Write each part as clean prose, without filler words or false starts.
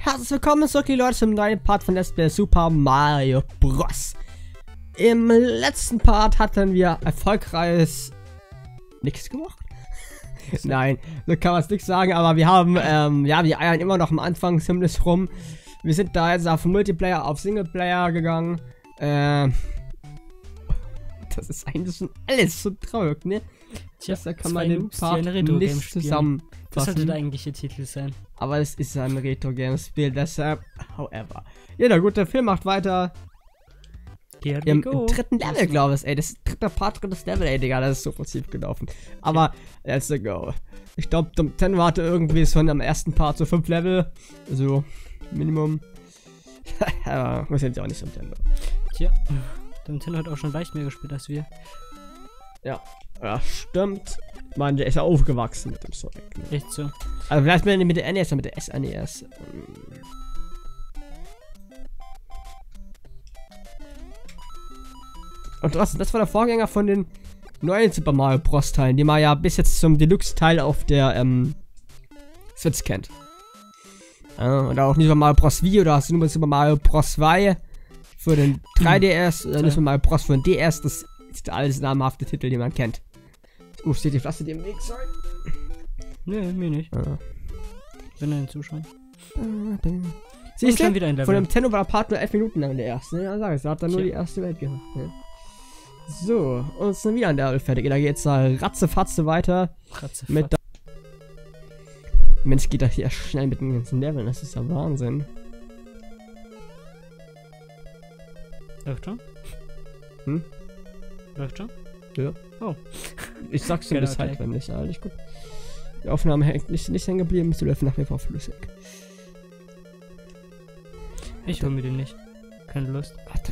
Herzlich willkommen zurück, Leute, zum neuen Part von Let's Play Super Mario Bros. Im letzten Part hatten wir erfolgreiches nichts gemacht. Nein, so kann man es nicht sagen, aber wir haben, ja, wir eiern immer noch am Anfang ziemlich rum. Wir sind da jetzt auf Multiplayer, auf Singleplayer gegangen. Das ist eigentlich schon alles so traurig, ne? Tja, da kann man den Part nicht zusammenfassen. Das sollte der eigentliche Titel sein. Aber es ist ein Retro-Game-Spiel, deshalb, however. Ja, der gute Film macht weiter. Im dritten Level, glaube ich, ey. Das ist dritter Part, drittes Level, ey, Digga. Das ist so positiv gelaufen. Aber, let's go. Ich glaube, Nintendo hatte irgendwie schon am ersten Part so 5 Level. So, Minimum. Aber wir sind ja auch nicht Nintendo. Tja, Nintendo hat auch schon leicht mehr gespielt als wir. Ja, stimmt. Ich meine, der ist ja aufgewachsen mit dem Sonic. Ne? Echt so. Also vielleicht mit der NES, mit der SNES. Und das war der Vorgänger von den neuen Super Mario Bros. Teilen, die man ja bis jetzt zum Deluxe-Teil auf der Switch kennt. Und auch nicht Super Mario Bros. Wii oder hast du nur Super Mario Bros. 2 für den 3DS oder nicht Super Mario Bros. Für den DS. Das sind alles namhafte Titel, die man kennt. Steht die Flasche dir im Weg, sorry? Nee, mir nicht. Wenn er zuschauen. Siehst du, wieder von dem Nintendo war der Part nur 11 Minuten lang der erste. Ja, sag ich, da hat er nur die erste Welt gemacht. Ne? So, und jetzt sind wir wieder an der Level fertig. Da geht's ratzefatze weiter. Mit Mensch, geht das hier schnell mit den ganzen Leveln. Das ist ja Wahnsinn. Läuft schon? Läuft schon? Ja. Oh. Ich sag's dir bis halt, wenn nicht. Alles gut. Die Aufnahme hängt nicht hängen geblieben, ist die Läuft nach wie vor flüssig. Ich hol mir den nicht. Keine Lust.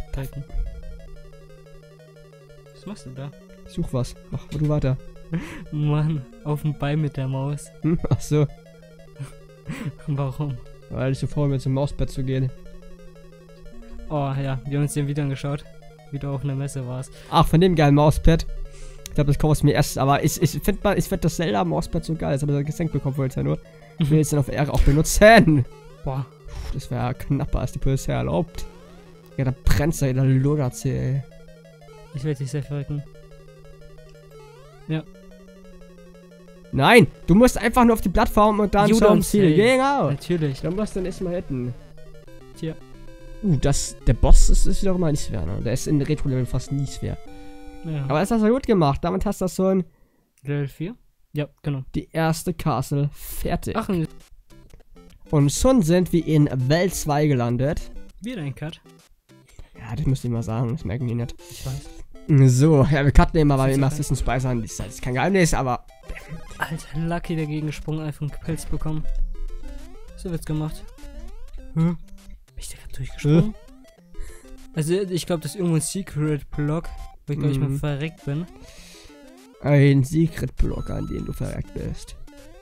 Was machst du da? Ich such was. Ach, du weiter. Mann, auf dem Bein mit der Maus. Ach so. Warum? Weil ich so faul bin, zum Mauspad zu gehen. Oh ja, wir haben uns den wieder angeschaut. Wieder auf einer Messe war's. Ach, von dem geilen Mauspad. Ich glaube, das kaufst du mir erst, aber ich find das Zelda Mauspad so geil. Das habe ich geschenkt bekommen vorher nur. Ich will jetzt dann auf Ehre auch benutzen. Boah. Das wäre knapper, als die Polizei erlaubt. Ja, da brennt's da, da lodert sie, ey. Ich werde dich sehr verrecken. Ja. Nein, du musst einfach nur auf die Plattform und dann zum Ziel. Genau. Natürlich. Dann musst du nicht mal hitten. Tja. Der Boss ist wiederum mal nicht schwer, ne? Der ist in Retro-Level fast nie schwer. Ja. Aber das hast du gut gemacht. Damit hast du so ein Level 4? Ja, genau. Die erste Castle fertig. Ach, und schon sind wir in Welt 2 gelandet. Wieder ein Cut. Ja, das müsst ihr mal sagen. Das merken die nicht. Ich weiß. So, ja, wir cutten immer, weil wir immer Assisten speichern. Das ist halt kein Geheimnis, aber... Alter, Lucky dagegen gesprungen, einfach einen Pilz bekommen. So wird's gemacht. Bin ich da gerade durchgesprungen? Also, ich glaube, das ist irgendwo ein Secret-Block, wo ich, glaube ich, mal verreckt bin. Ein Secret-Block, an dem du verreckt bist.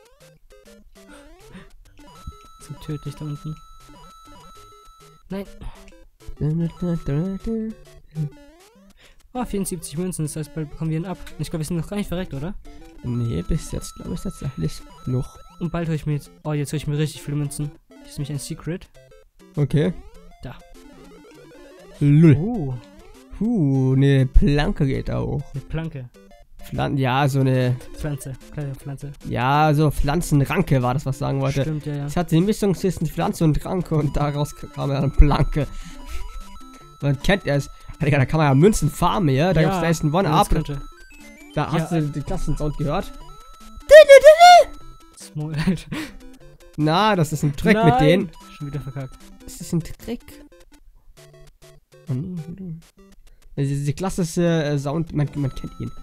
So tödlich da unten. Nein. Oh, 74 Münzen, das heißt, bald bekommen wir ihn ab. Ich glaube, wir sind noch gar nicht verreckt, oder? Nee, bis jetzt glaube ich tatsächlich noch. Und bald hole ich mir jetzt... Oh, jetzt hole ich mir richtig viele Münzen. Das ist nämlich ein Secret. Okay. Da. Lull. Eine Planke geht auch. Eine Planke. Ja, so eine... Pflanze. Kleine Pflanze. Ja, so Pflanzenranke war das, was ich sagen wollte. Stimmt, ja, ja. Es hatte die Mischung zwischen Pflanze und Ranke und daraus kam ja eine Planke. Man kennt es. Da kann man ja Münzen farmen hier. Da gibt's da ist ein One-Up. Da hast du den Klassensound gehört. Small. Na, das ist ein Trick mit denen. Schon wieder verkackt. Das ist ein Trick. Diese klassische Sound, man kennt ihn.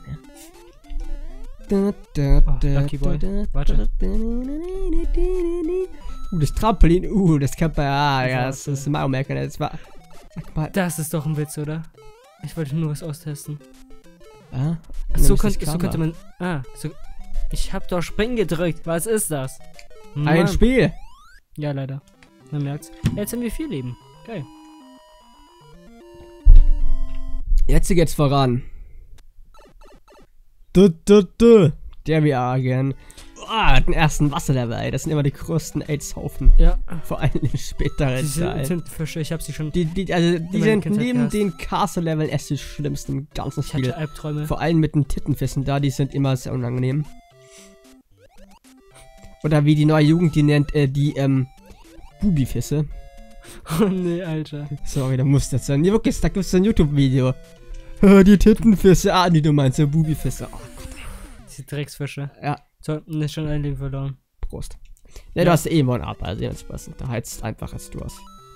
Lucky Boy. Warte. Das Trampolin, das kennt man ja, das ist Mario Maker. Das war. Sag mal. Das ist doch ein Witz, oder? Ich wollte nur was austesten. Ah, so könnte man. Ich hab doch Springen gedrückt. Was ist das? Mann. Ein Spiel. Ja, leider. Man merkt's. Jetzt haben wir 4 Leben. Geil. Jetzt geht's voran. Der wir again. den ersten Wasserlevel, ey. Das sind immer die größten AIDS-Haufen. Ja. Vor allem in späteren Diese Teil. Tintenfische, ich hab sie schon. Die meine sind Kindheit neben gehasst. den Castle-Leveln erst die schlimmsten im ganzen Ich hatte Spiel. Albträume. Vor allem mit den Tittenfissen da, die sind immer sehr unangenehm. Oder wie die neue Jugend die nennt, Bubifisse. Oh nee, Alter. Sorry, da muss das sein. Nee, wirklich, da gibt's ein YouTube-Video. Die Tittenfisse, nee, du meinst ja Bubifisse. Oh Gott. Diese Drecksfische. Ja. So, ist schon ein Leben verloren. Prost. Ja, du hast eh einen Up, also dementsprechend. Da heizt einfach als du hast.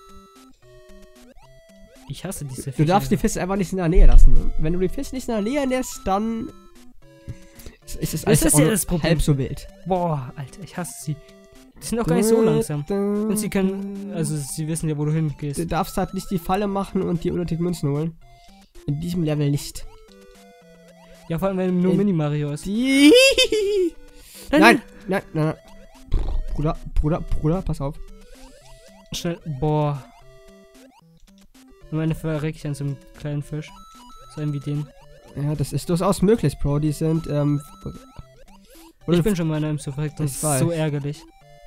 Ich hasse diese Fische. Du darfst die Fische einfach nicht in der Nähe lassen. Ne? Wenn du die Fische nicht in der Nähe lässt, dann ist es alles ist ja das Problem. halb so wild. Boah, Alter, ich hasse sie. Die sind auch gar nicht so langsam. Und sie können, also sie wissen ja, wo du hingehst. Du darfst halt nicht die Falle machen und die unnötigen Münzen holen. In diesem Level nicht. Ja, vor allem, wenn nur Mini-Mario ist. Nein. Bruder, pass auf. Schnell, boah. Am Ende verreck ich an so einem kleinen Fisch. So einen wie den. Ja, das ist durchaus möglich, Bro. Die sind, Ich bin schon mal in einem so verreckt, das ist so ärgerlich.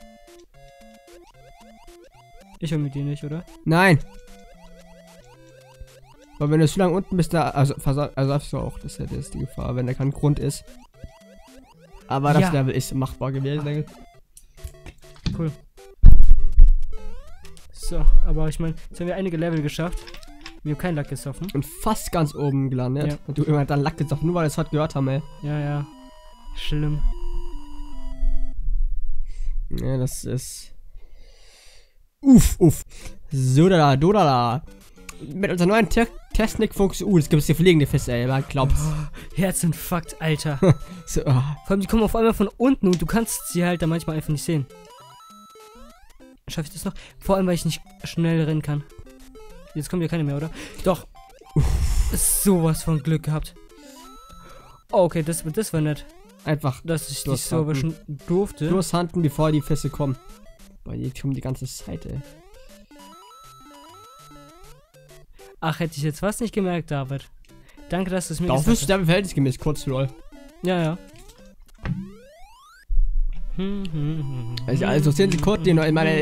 Ich hol mit dir nicht, oder? Nein! Aber wenn du zu lange unten bist, da, also versaufst du auch, das ist die Gefahr, wenn da kein Grund ist. Aber das Level ist machbar gewesen, denke ich. Cool. So, aber ich meine, jetzt haben wir einige Level geschafft. Wir haben keinen Lack gesoffen. Und fast ganz oben gelandet. Ja. Und du irgendwann dann Lack gesoffen, nur weil wir es heute gehört haben, ey. Ja. Schlimm. Ja, das ist... Uff. Sodala. Mit unserer neuen Technik funktioniert... es gibt hier fliegende Fische, ey, man glaubt's. Oh, Herzinfarkt, Alter. So, Vor allem, die kommen auf einmal von unten und du kannst sie halt da manchmal einfach nicht sehen. Schaffe ich das noch? Vor allem, weil ich nicht schnell rennen kann. Jetzt kommt ja keine mehr, oder? Doch. Sowas von Glück gehabt. Oh, okay, das war nett. einfach dass ich dich so erwischen durfte. Durchhanden, bevor die Fässer kommen. Boah, die kommen die ganze Zeit, ey. Ach, hätte ich jetzt was nicht gemerkt, David. Danke, dass du es mir gesagt hast. Dafür hast. ist verhältnisgemäß kurz, lol. Ja. Also 10 Sekunden, die noch in meiner...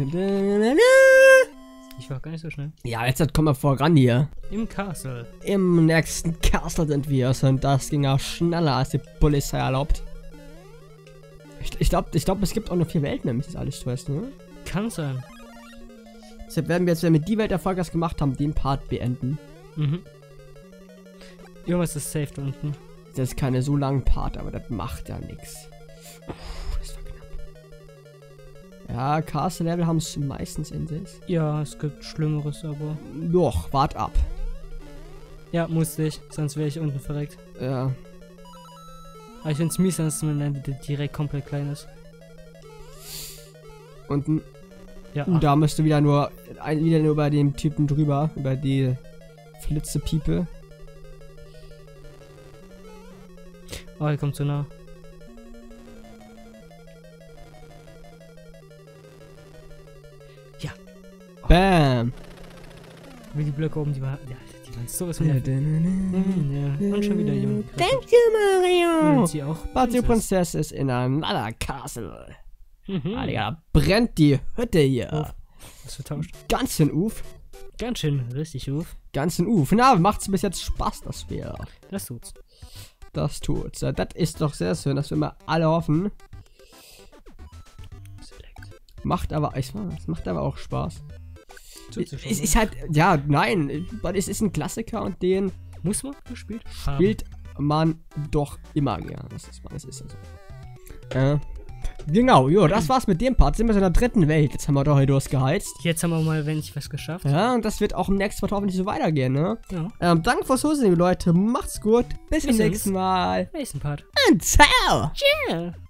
Ich war gar nicht so schnell. Ja, jetzt kommen wir voran hier. Im Castle. Im nächsten Castle sind wir. Und das ging auch schneller, als die Polizei erlaubt. Ich glaube, es gibt auch nur 4 Welten, wenn mich das alles täuscht, ne? Kann sein. Deshalb werden wir jetzt, wenn wir die Welt erfolgreich gemacht haben, den Part beenden. Irgendwas ist safe da unten. Das ist keine so lange Part, aber das macht ja nichts. Das war knapp. Ja, Castle-Level haben es meistens in sich. Ja, es gibt Schlimmeres, aber... Doch, wart ab. Ja, musste ich, sonst wäre ich unten verreckt. Ja. Aber ich find's mies, dass man direkt komplett klein ist. Unten. Ja. Da müsst du wieder nur bei dem Typen drüber, über die Flitzepiepe. Oh, er kommt so nah. Ja. Oh. Bam. Wie die Blöcke oben, die waren sowas von... Ja. Und schon wieder jung. Thank you, Mario. Und sie auch. But the Princess is in another castle. Mhm. Alter, brennt die Hütte hier. Was vertauscht. Ganz schön Uf. Ganz schön, richtig Uf. Ganz schön Uf. Na, macht's bis jetzt Spaß, das Spiel. Das tut's. Das tut's. Das ist doch sehr schön, dass wir immer alle hoffen. Macht aber, es macht aber auch Spaß. Es ist halt, ja, nein, weil es ist ein Klassiker und den muss man gespielt haben. Spielt man doch immer gern. Das ist also. Genau, jo, das war's mit dem Part. Sind wir in der 3. Welt. Jetzt haben wir doch hier durchgeheizt. Jetzt haben wir mal, wenn ich was geschafft. Ja, und das wird auch im nächsten Part hoffentlich so weitergehen, ne? Ja. Danke fürs Zusehen, liebe Leute. Macht's gut. Bis zum nächsten Mal. Nächsten Part. Und ciao. Ciao.